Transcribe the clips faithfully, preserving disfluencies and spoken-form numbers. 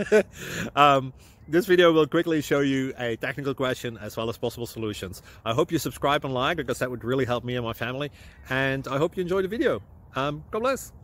um, this video will quickly show you a technical question as well as possible solutions. I hope you subscribe and like, because that would really help me and my family. And I hope you enjoy the video. Um, God bless.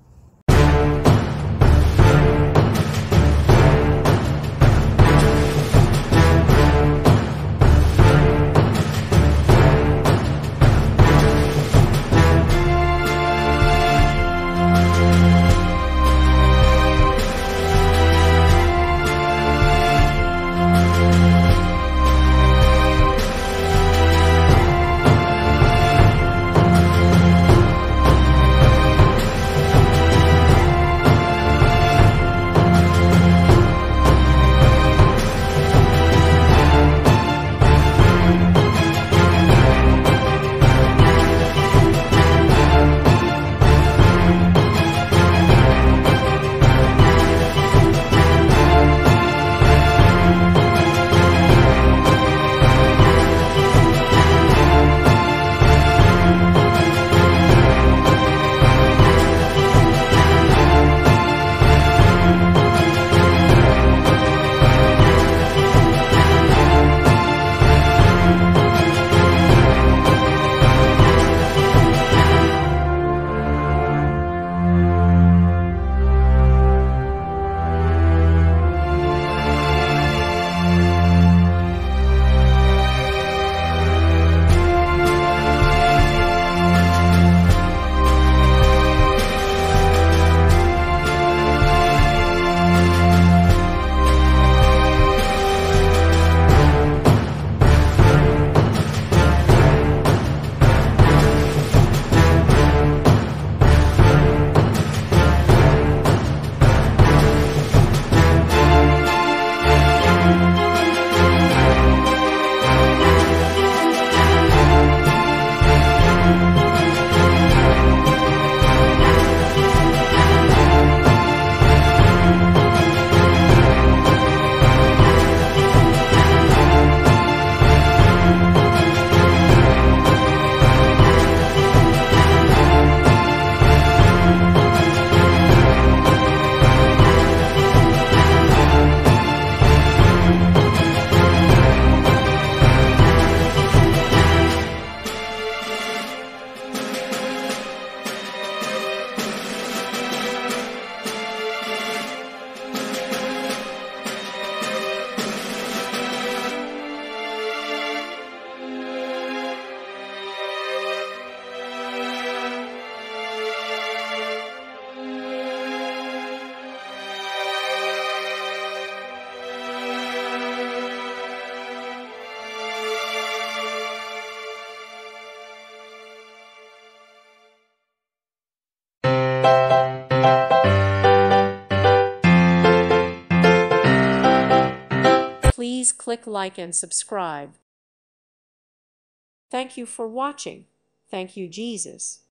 Please click like and subscribe. Thank you for watching. Thank you, Jesus.